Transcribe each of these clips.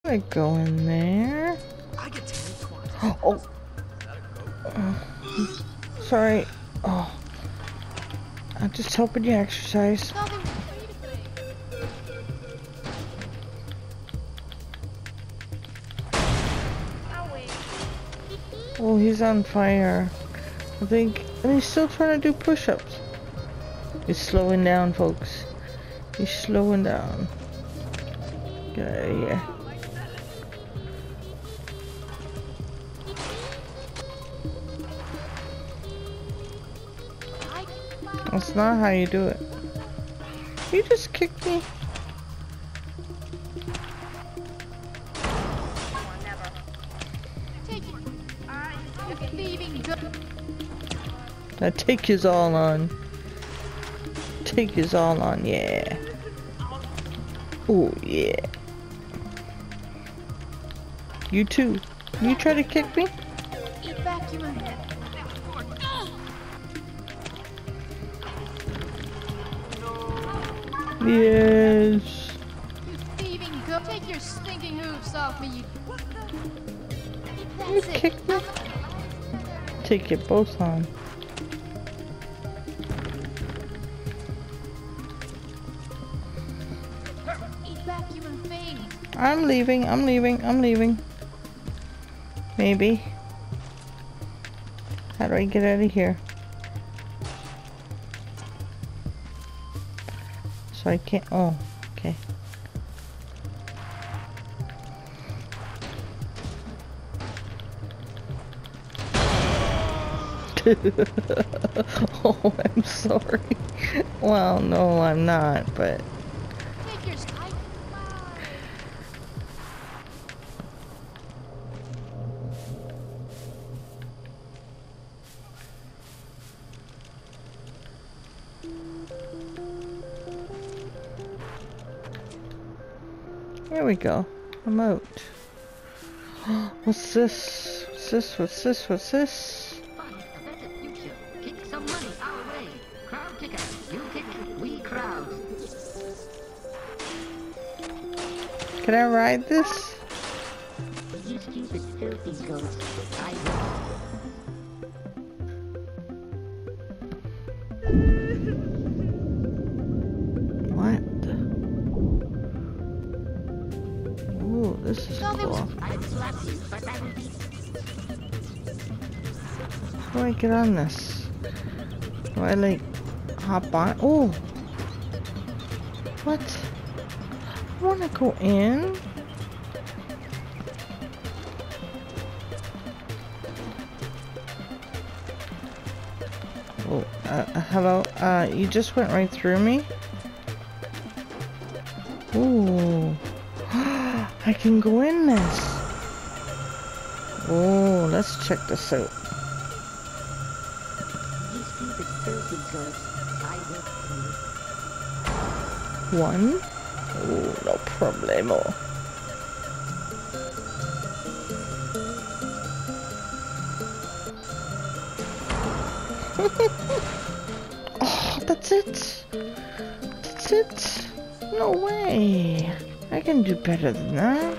I go in there. I get 10 quantity. Oh. Sorry. Oh. I'm just helping you exercise. Oh, he's on fire. I think, and he's still trying to do push-ups. He's slowing down, folks. He's slowing down. Get out of here. That's not how you do it. You just kicked me. Now take his all on. Take his all on, yeah. Oh, yeah. You too. You try to kick me? Yes. You thieving goat. Take your stinking hoofs off me, You kicked me? Take it both on. Eat back human things. I'm leaving, I'm leaving, I'm leaving. Maybe. How do I get out of here? So I can't, oh, okay. Oh, I'm sorry. Well, no, I'm not, but... Take your side. Here we go. I'm out. What's this? What's this? What's this? What's this? Kick some money our way. Crowd kicker. You kick, we crowd. Can I ride this? You stupid filthy goats. I will. What? Ooh, this is cool. I'd slap you, but that would be... How do I get on this? Do I like hop on? Oh! What? I wanna go in? Oh, hello? You just went right through me? Ooh. I can go in this. Oh, let's check this out. You stupid filthy goats. I will... One. Oh, no problemo. Oh, that's it. That's it. No way. I can do better than that.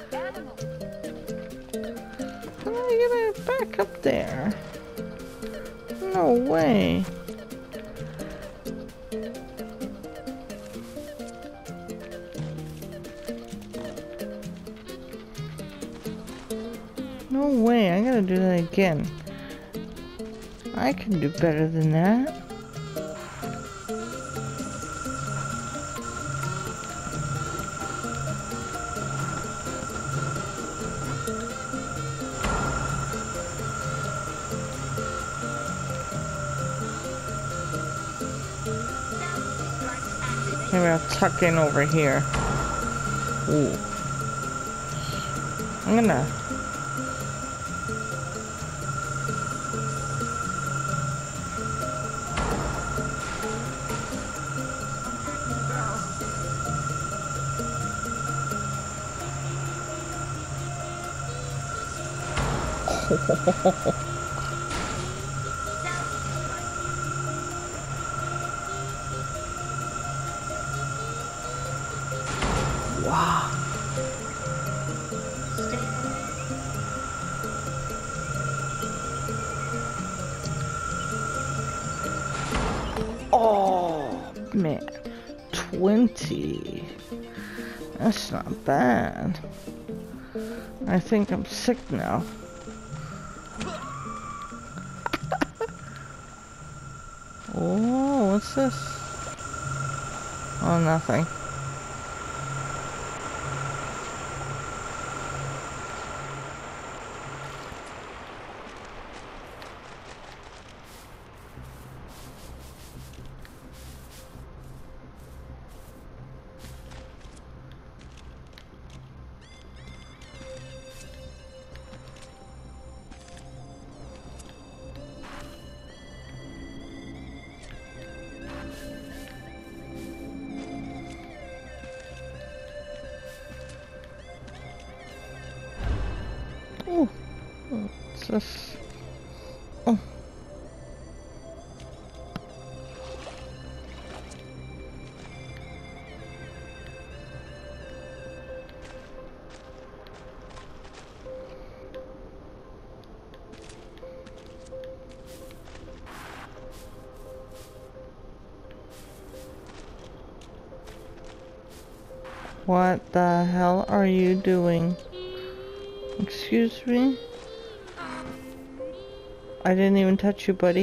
How do I get it back up there? No way. No way, I gotta do that again. I can do better than that. Maybe I'll tuck in over here. Ooh. I'm gonna... Wow. man. 20. That's not bad. I think I'm sick now. Oh, what's this? Oh, nothing. Oh, what's this? Oh. What the hell are you doing? Excuse me? I didn't even touch you, buddy.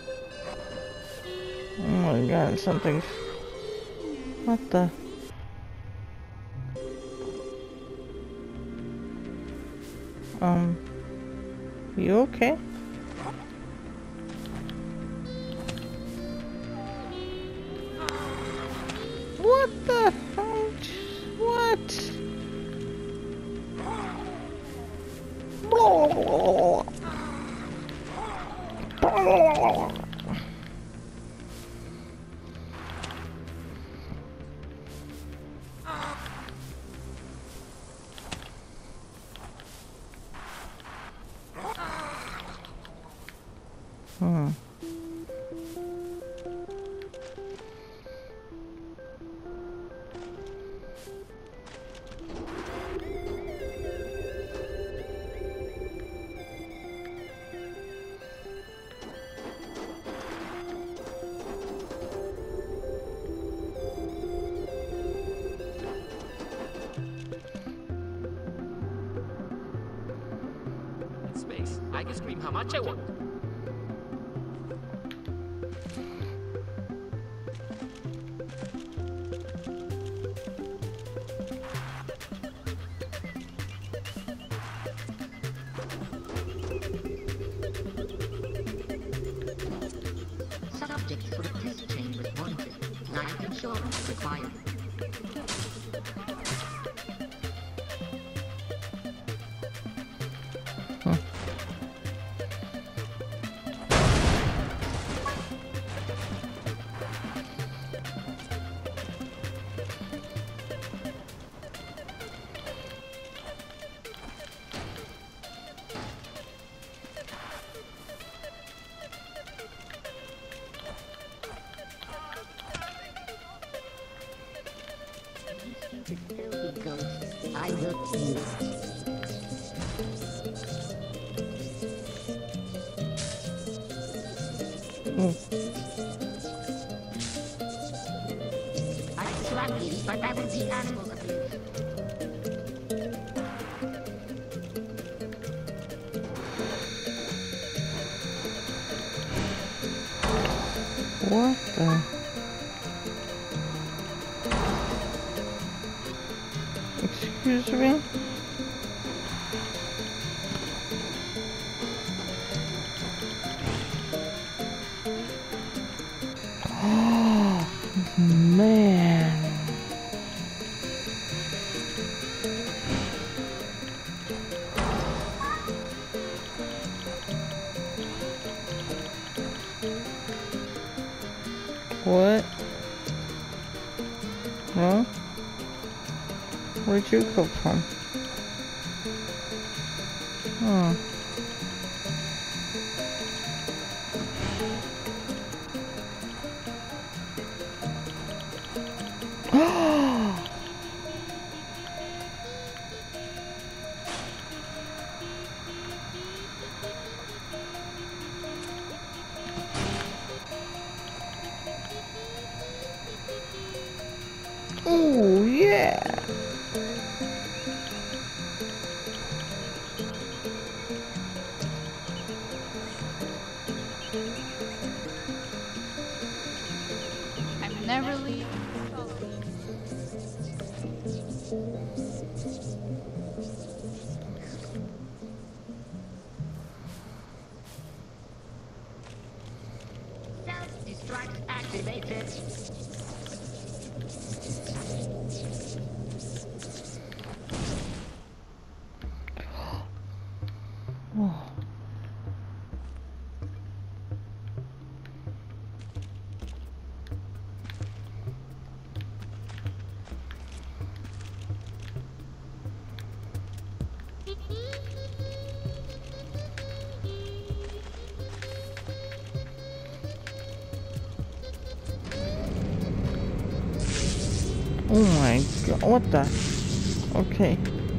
Oh my god, something. What the? You okay? What the hell? What? Space. I can scream how much I want. Subject for the test chamber wanted. Life insurance required. The filthy ghosts. I will see. I'm slugging, but I will be animal abuse. What the? Excuse me? Oh, man. What? Huh? Where'd you come from? Oh. Oh. Oh my god, what the? Okay.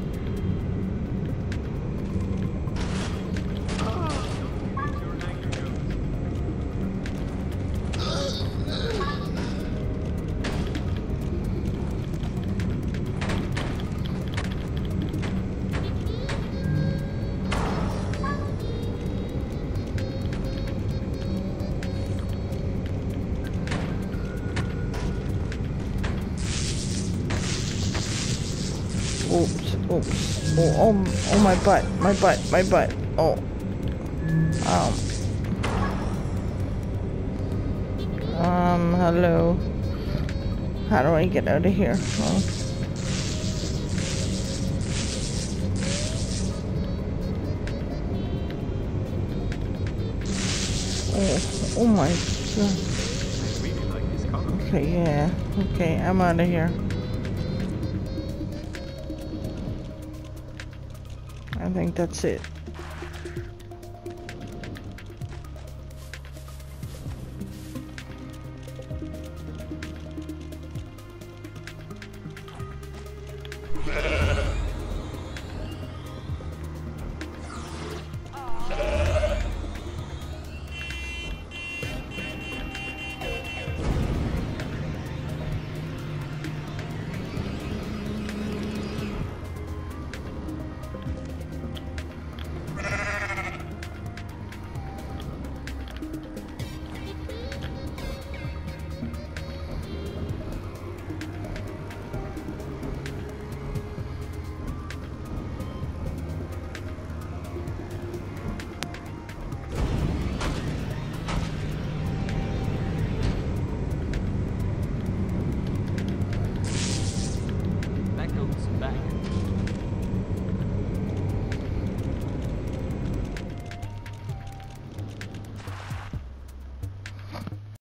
Oops, oops. Oh, my butt, my butt, my butt. Oh. Hello. How do I get out of here? Oh. Oh my god. I really like this car. Okay, yeah. Okay, I'm out of here. I think that's it.